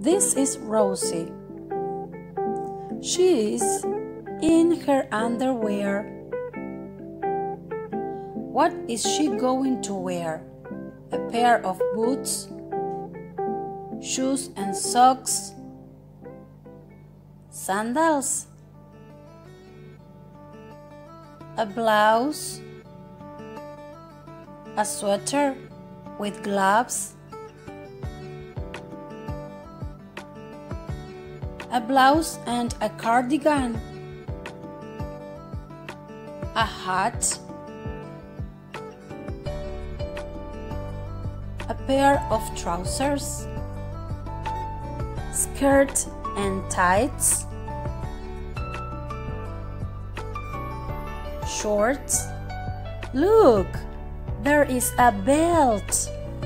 This is Rosie. She is in her underwear. What is she going to wear? A pair of boots, shoes and socks, sandals, a blouse, a sweater with gloves, a blouse and a cardigan, a hat, a pair of trousers, skirt and tights, shorts. Look, there is a belt.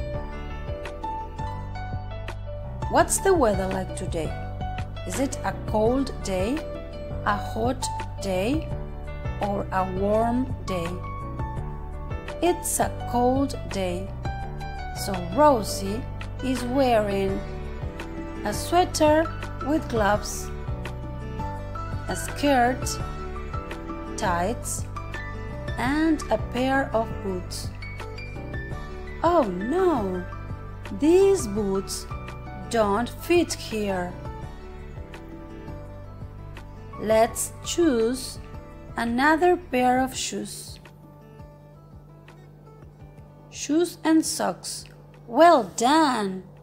What's the weather like today? Is it a cold day, a hot day, or a warm day? It's a cold day. So Rosie is wearing a sweater with gloves, a skirt, tights, and a pair of boots. Oh no, these boots don't fit here. Let's choose another pair of shoes. Shoes and socks. Well done!